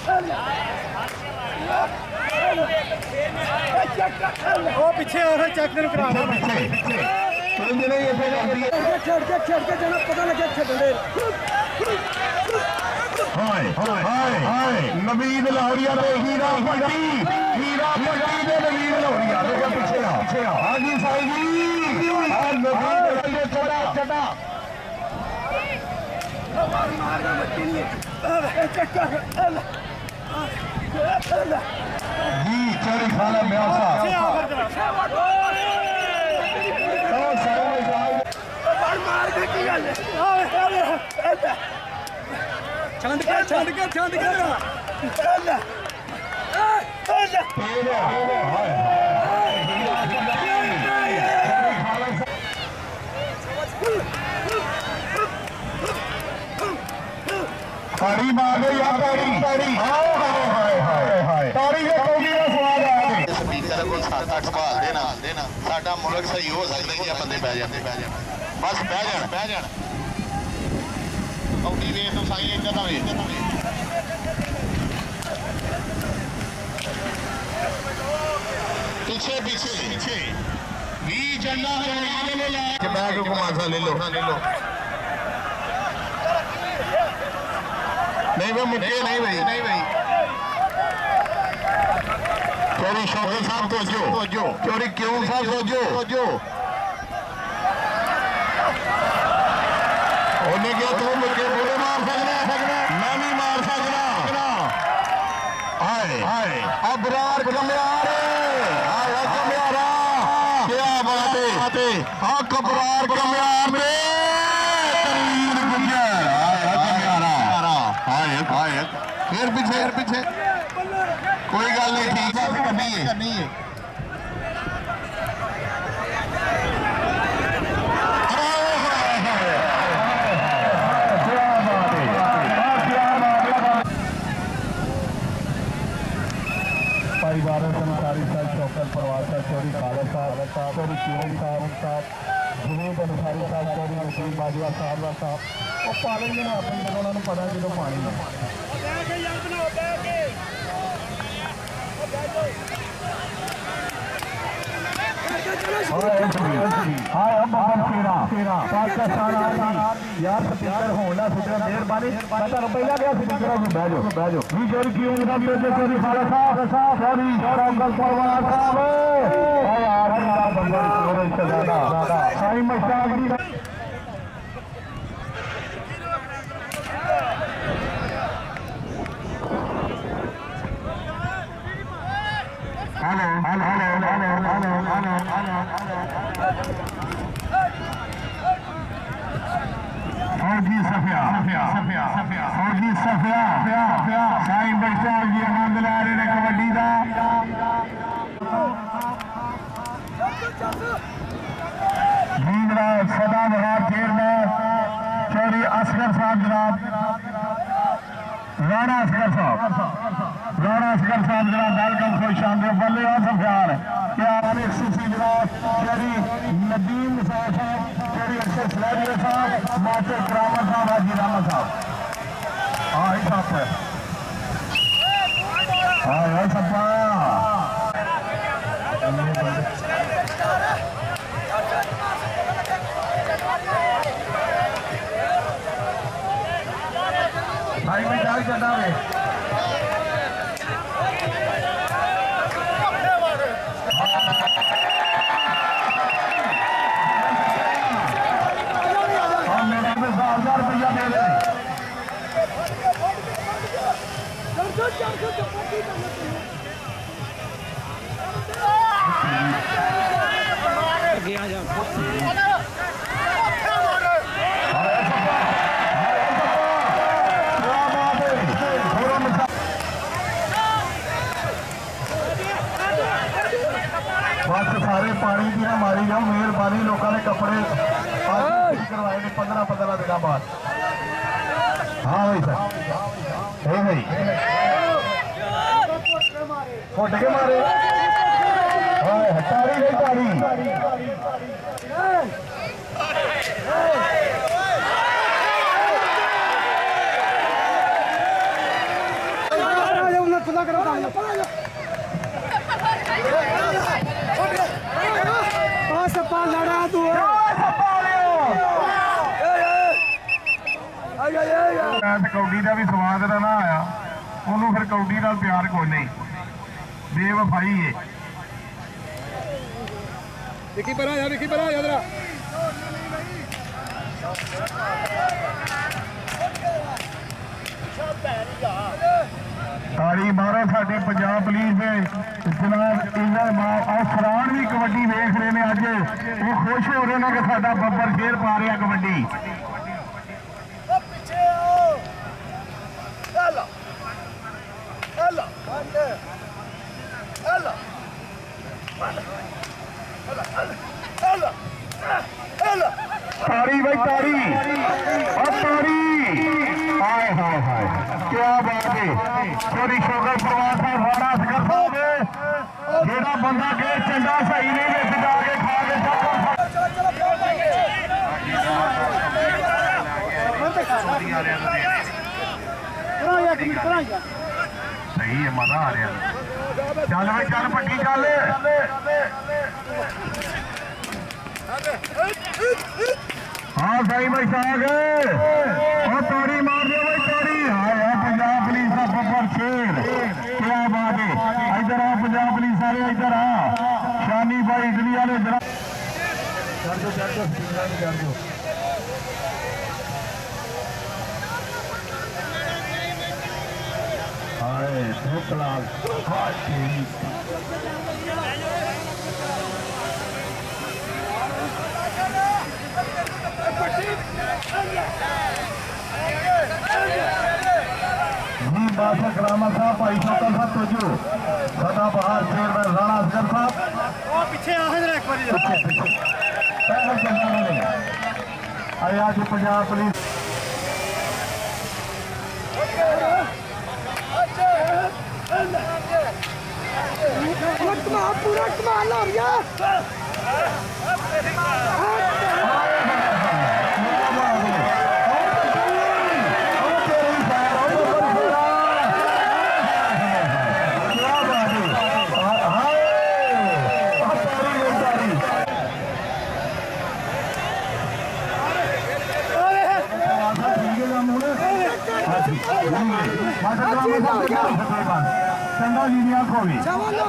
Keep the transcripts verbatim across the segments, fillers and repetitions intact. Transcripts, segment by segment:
पीछे और चेक कराना खेड़ के खेड़ के जाना पता लगे खेलने नवीद लाहौरिया हीरा पट्टी हीरा पट्टी दे नवीद लाहौरिया पीछे आ पीछे आ हाँ जी साई जी चटा चटा जी चोरी खाना म्यासा छंद के छंद के छंद के ताड़ी मार दो या ताड़ी ताड़ी हाय हाय हाय हाय ताड़ी के कोगी का स्वाद आ गया स्पीकर को सात आठ संभाल देना देना साडा मुल्क सही हो सकदा जे बंदे बह जाते बह जाते बस बह जाण बह जाण कौडी वे तो साई इधर ना वे पीछे पीछे पीछे वी झंडा है ले ले के बैग को मासा ले लो ले लो नहीं भाई मुझे नहीं भाई नहीं भाई चोरी शौकत साहब तो जो जो चोरी क्यों साहब तो जो जो उन्हें क्या तू मुझे बुरे मार सकना मैं नहीं मार सकना हाय हाय अबरार कमयार आया कमयारा क्या बात है हाँ कबरार कमयार में तरीन गुजर आया कमयारा हाय हाय फिर पीछे फिर पीछे कोई गल नहीं ठीक है करनी है करनी है परिवार संसारी साहब शौकत परवार साहब चौधरी खालद साहब चौधरी किरण साहब साहब जुनेद अंसारी साहब चौधरी नसीम बाजवा साहब साहब और पालन ने अपने जगह उन्होंने पता जो पानी हाय अब तेरा तेरा पाकिस्तान यार स्पीकर होना सुधर मेहरबानी पता पहला गया स्पीकर बह जाओ बह जाओ भी चोरी की उम्र में जो चोरी खाला साहब साहब चोरी शौकत परवार साहब यार बंदा चोरी सजादा साईं मशाक दी hello hello hello hello hello hello hello फौजी सफिया सफिया सफिया सफिया फौजी सफिया सफिया सफिया साईं बख्शाल जी आनंद लै रहे ने कबड्डी दा जी जनाब सदा बहार चेयरमैन चौधरी असगर साहब जनाब राणा असगर साहब राणा असगर साहब जनाब वेलकम खुश आमदीद बल्ले आसम ख्याल क्या सूफी जनाब चौधरी नदीम साहब चौधरी अक्षर सलैरिया साहब मास्टर करामत साहब हाजी रामा साहब हाँ ही साहब है हाँ यार सपा भाई मैं जाग चढ़ा है हजार रुपया दे रहे बस सारे पानी की ना मारी जाओ मेहरबानी लोगों ने कपड़े करवाए ने पंद्रह पंद्रह दिन बाद हाँ भाई सर भाई फुट के मारे तारी नहीं तारी पास पा लड़ा तू कौडी का भी स्वाद ना ना आया ਉਹਨੂੰ ਫਿਰ ਕੌਡੀ ਨਾਲ ਪਿਆਰ ਕੋਈ ਨਹੀਂ ਬੇਵਫਾਈ ਹੈ विकी पर आया विकी पर आया जरा ਤਾੜੀ ਮਾਰੋ ਸਾਡੇ ਪੰਜਾਬ ਪੁਲਿਸ ਦੇ ਜਨਾਬ ਇਹਨਾਂ ਅਫਸਰਾਨ ਵੀ ਕਬੱਡੀ ਵੇਖ ਰਹੇ ਨੇ ਅੱਜ ਉਹ ਖੁਸ਼ ਹੋ ਰਹੇ ਨੇ ਕਿ ਸਾਡਾ ਬੱਬਰ ਸ਼ੇਰ ਪਾ ਰਿਹਾ ਕਬੱਡੀ तारी भाई तारी और तारी हाय हाय हाय क्या बात है छोरी शोकर परवार साहब वाला असगर साहब जेड़ा बंदा के चंगा सही नहीं विच जाके खा के सही है मजा आ रहा चल भाई चल पट्टी चल हाँ सही भाई साग और तोड़ी मार दो भाई तोड़ी हाँ है पंजाब पुलिस का बब्बर शेर क्या बात है इधर आ पंजाब पुलिस वाले इधर आ शानी भाई इटली वाले जरा कर दो कर दो कर दो हाय ढोकला करामा साहब भाई शोकर साहब तोजो सदा बहार चेयरमैन राणा असगर साहब पीछे आ जरा एक बार आज पंजाब पुलिस पूरा कमाल हो गया चंगा जी दी आंखों भी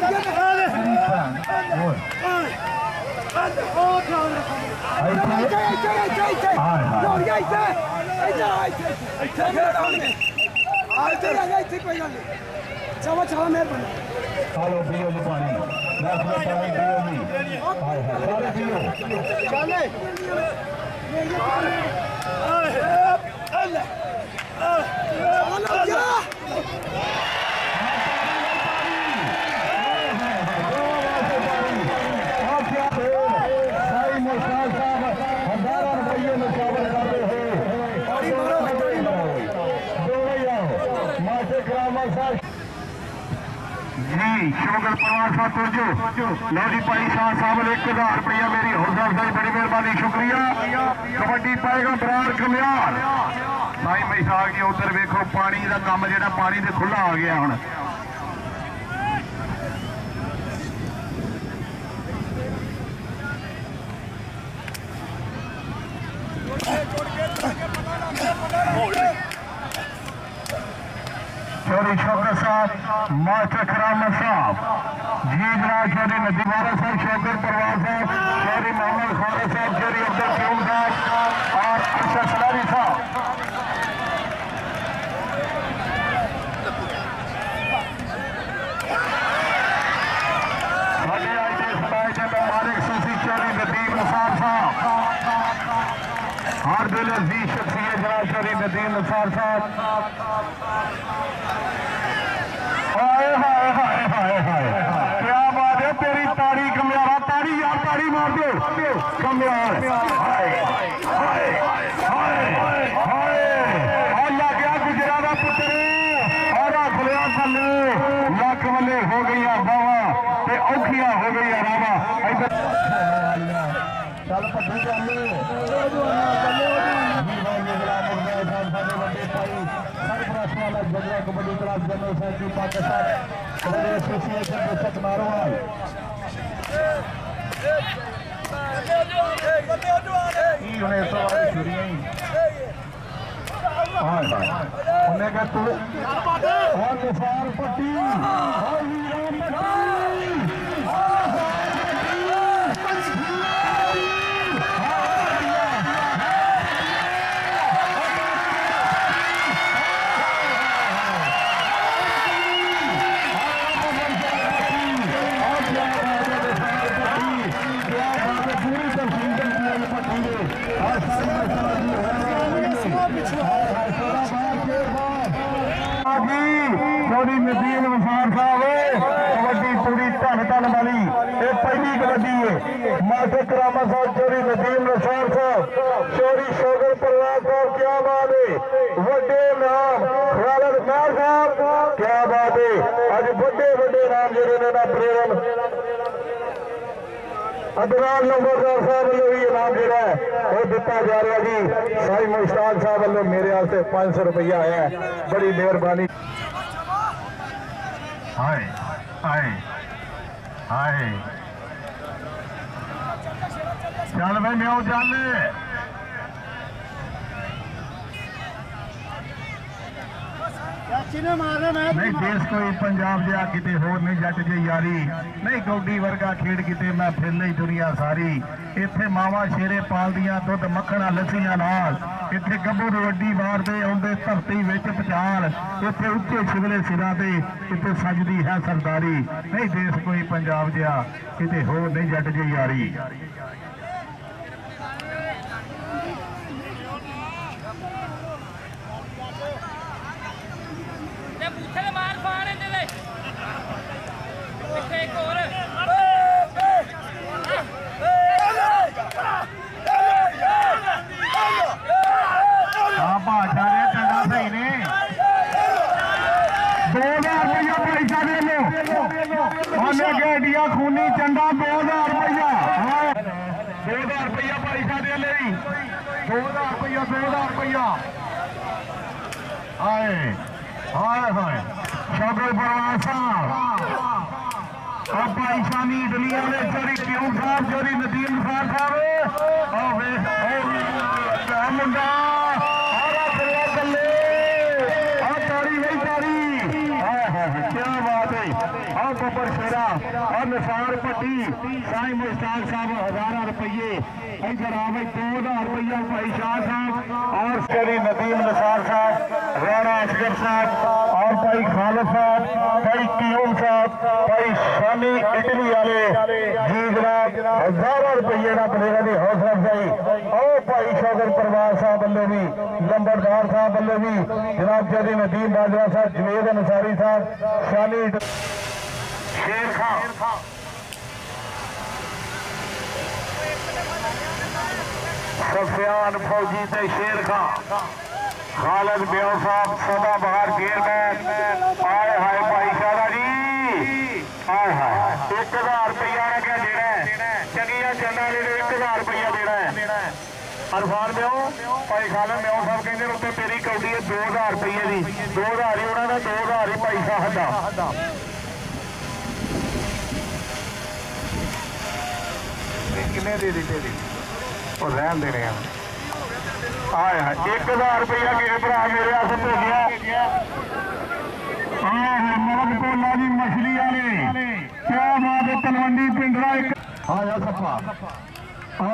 चवा चवा मेहरबानी चलो पियो जी पानी दस मिनट पानी पियो जी सारे पियो चले जी शोगर परवार साहब तोजो लो जी भाई शाह साहब एक हजार रुपया मेरी हौसला अफजाई बड़ी मेहरबानी शुक्रिया कबड्डी पाएगा बरार कमियार भाई भाई साहब जी उधर वेखो पानी का काम जो पानी से खुला आ गया हुण चौधरी शौकत साहब मास्टर करामत साहब जी जनाब चौधरी नदीवारा साहब शौकत परवार साहब चौधरी मोहम्मद खारा साहब चौधरी अब्दुल क्यूम साहब और अरशद सलारी साहब साढ़े आज के सताए के मालिक सूफी चौधरी नदीम निसार साहब हर दिल अजीज शख्सियत जनाब चौधरी नदीम निसार साहब हाय हाय हाय हाय हाय क्या बात है तेरी ताड़ी कमियारा ताड़ी यार ताड़ी मार दो कमियार हाय हाय हाय हाय अल्लाह क्या गुजरा दा पुत्र और खुलिया थल्ले लख वले हो गई बावा ते औखियां हो गई रावा इधर चल पट्टी kabaddi class general secretary Pakistan association के समारोह उन्हें तो छुरी उन्हें का तू और निसार पट्टी और वीरान चौधरी नदीम निसार साहब कबड्डी पूरी धन धन वाली ये पहली कबड्डी है मास्टर करामा साहब चौधरी नदीम निसार साहब चौधरी शोगर परिवार साहब क्या बात है बड़े नाम खालिद खान साहब क्या बात है अज बड़े बड़े नाम जोड़े ना प्रेम अदनान नंबरदार साहब वालों भी इनाम जोड़ा है वो दिता जा रहा जी साई मुश्ताक साहब वालों मेरे वास्ते पांच सौ रुपया आया है बड़ी मेहरबानी हाय हाय हाय चल भाई मैं चल नहीं देश कोई पंजाब जहा किते होर नहीं जट जे यारी नहीं कौडी वर्गा खेड किते मैं फिर ली दुनिया सारी इत्थे मावा शेरे पालदियां दुध मक्खणा लस्सियां नाल इत्थे गब्बरू वड्डी मारदे आउंदे धरती विच पचाल इत्थे उच्चे शिवले सिरां ते इत्थे सजदी है सरदारी नहीं देश कोई पंजाब जहा किते होर नहीं जट जे यारी खूनी चंदा दो हजार रुपया दो हजार रुपया भाई साहब दो हजार रुपया दो हजार रुपया हाय हाय हाय शौकत परवार साहब और भाई शामी डलिया ने चोरी क्यों साहब चोरी नदीम साहब साहब मुंडा क्या बात है और बब्बर शेरा और निसार पट्टी साई मुश्ताक साहब हजार रुपये इधर आ भाई दो हजार रुपया भाई शाह साहब और शेरी नदीम निसार साहब राणा असगर साहब और भाई खालिद साहब भाई क्यूम साहब भाई शामी इटली वाले जी जनाब हजारों रुपये का प्लेयर की हौसला अफजाई और भाई शौकत परवार साहब वालों भी लंबरदार साहब वालों भी जनाब चौधरी नदीम बाजवा साहब जवेद अंसारी साहब शामी शेर खान सफियान फौजी ते शेर खान खालिद ब्याह साहब सदा बहार चेयरमैन आए हाय भाई शाला जी आए हाय एक हजार रुपया क्या देना है चंगिया चंदा एक हजार रुपया देना है अरफान ब्याह भाई खालिद ब्याह साहब कहते उत्ते तेरी कौडी है दो हजार रुपये की दो हजार ही उन्होंने दो हजार ही भाई साहब का किन्ने दे दी दी और रहन देने आए एक हजार रुपया किसी भरा मेरे आस हो गया मरद कोला जी मछली वाले क्या बात है तलवंडी पिंडरा एक आया सपा और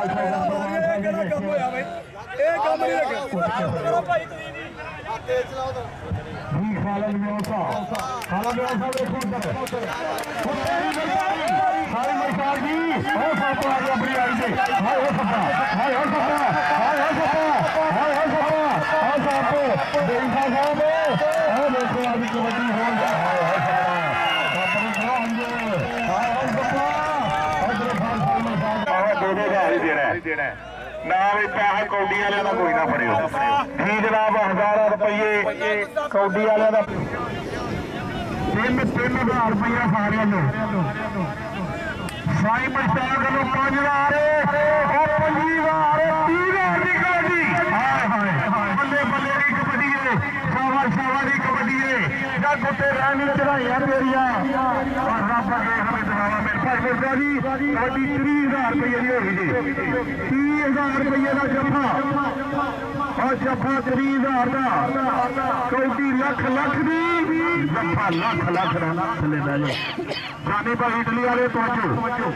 खालिद व्यवस्था खालिद व्यवस्था देखो सारी मशाल जी और साथ आ गया अपनी आई से हाय हो सपा हाय हो सपा हाय हो सपा हाय हो सपा और साथ देखा साहब और देखो अभी कबड्डी हो गया हाय हो सपा अपने ग्राउंड हाय हो सपा और फाल फाल मशाल दो दो हजार ही देना है ना भी पैसा कौडी वाले का कोई ना फड़ियो जी जनाब हजार रुपये कौडी वाले का तीन तीन हजार रुपया सारे साई मुश्ताक वालों पांच हजार और पंजी हजार तीन हजार की कबड्डी हाय हाय बल्ले बल्ले की कबड्डी है शाबाश शाबादी कबड्डी या गुट्टे रहनी चढ़ाइया तेरिया और रब अगे हमें दबावा मेरे भाई मिर्जा जी कबड्डी तीह हजार रुपये की होगी जी तीह हजार रुपये का जफा और जफा तीह हजार का कबड्डी लख लख दी जफा लख लख रहना थले बह जाओ जानी भाई इटली वाले तवज्जो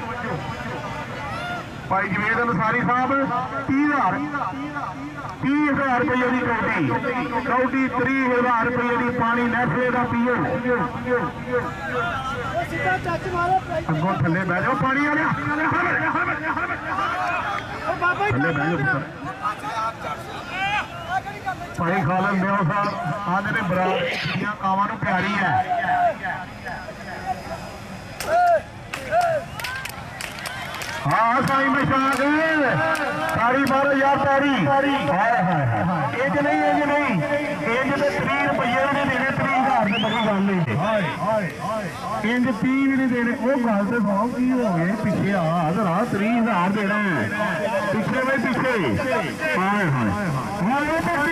भाई जवेद अंसारी साहब तीह हजार तीह हजार रुपये की कौटी कौटी तीह हजार रुपये की पानी नैसले का पीओ अगों थले बह जाओ पानी आ थले बह जाओ भाई खालन देव साहब आने ने बरात कावां नूं प्यारी है हाँ साई मशाक सारी बारो यार तारी इंज नहीं इंज नहीं इंज तो त्री रुपये भी नहीं देने त्री हजार से बड़ी गल नहीं इंज ती भी नहीं देने वो गल तो सुनो की हो गए पिछे आ जरा त्री हजार देना है पिछले में पिछे हाय हाय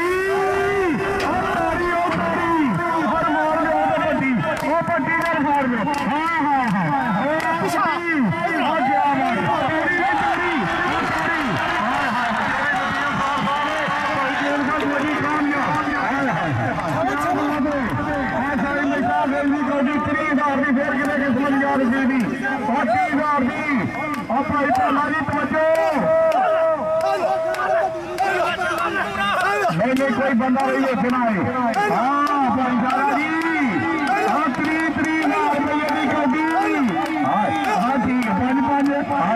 वो पट्टी कर फाड़ में हाँ हाँ हाँ नहीं कोई बंदा नहीं है सुना है हाँ भाईचारा जी हाँ त्री त्री हजार रुपये की कौटी हाँ ठीक है पाँच पाँच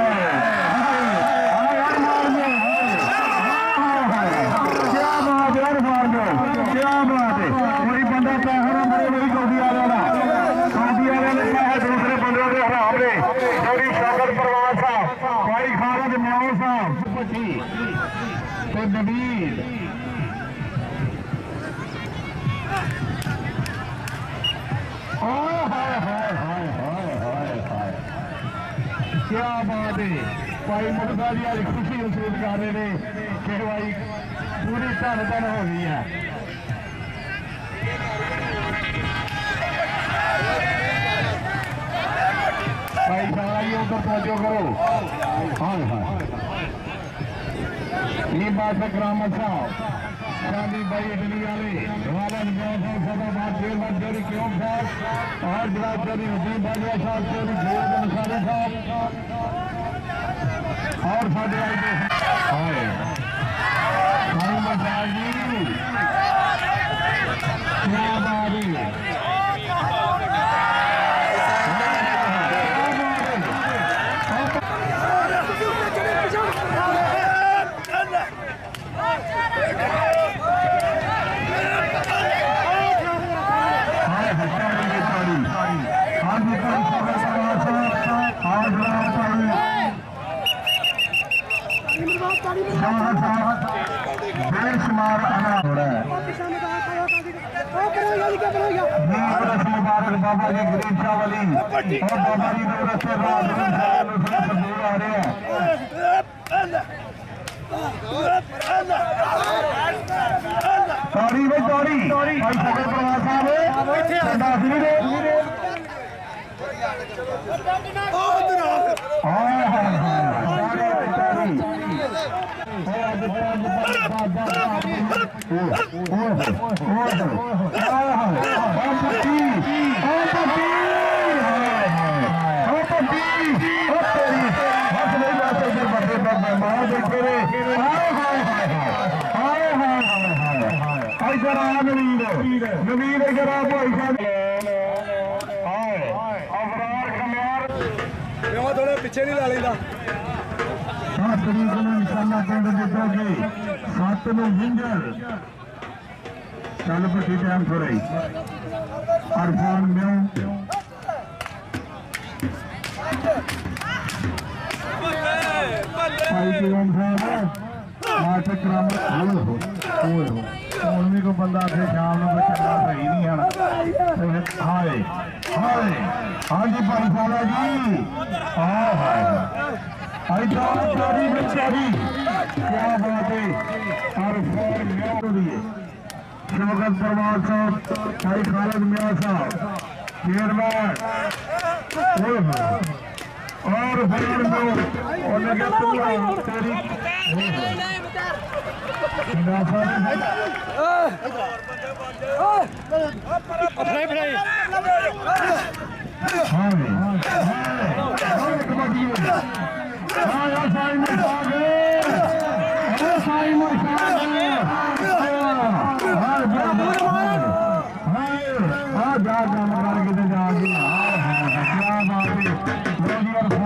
क्या बात यार मार दो क्या बात है कोई बंदा पैसा मेरे वही कौटी आ रहा कौटी आ रहा है दूसरे बंदों के हराम ने थोड़ी शौकत परवान साहब भाई खालद म्याओ साहब तो नबील क्या बात है भाई मुर्गा जी आज खुशी महसूस कर रहे हैं कि भाई पूरी धन धन हो गई है भाई सारा ही उधर पहुंचो करो हाँ हाँ ये बात है करामत साहब शादी भाई इटली वाले वालन सदाबाद जेल में चोरी क्यों साहब और जनाब चोरी नजीब बालिया साहब चोरी जेल अंसारी साहब और साढ़े आई जी क्या बात बेशुमार बाबा जी गरीब शाह वाली और बाबा जी रस्ते आ रहे हैं सॉरी भाई सॉरी भाई सदर प्रवास थोड़ा पिछे नहीं ला लेगा सात इंशाल्लाह पिंड जितोगे सात में हिंजर चल पटी टाइम थोड़ा ही अरफान में उन्हीं को बंदा आखे शाम में चलना सही नहीं है हाय हाय हाँ जी भाई साला जी हाँ हाय क्या बात है और शौकत परवार साहब, भाई खालिद मियां साहब, चेयरमैन और फिर में और लगे तुल्ला तेरी अपने अपने हाँ जी हाँ कबड्डी में हाँ यार साईं मुर्शाद है साईं मुर्शाद है हाँ हाँ हाँ जा जा मगर कितने जा क्या बात है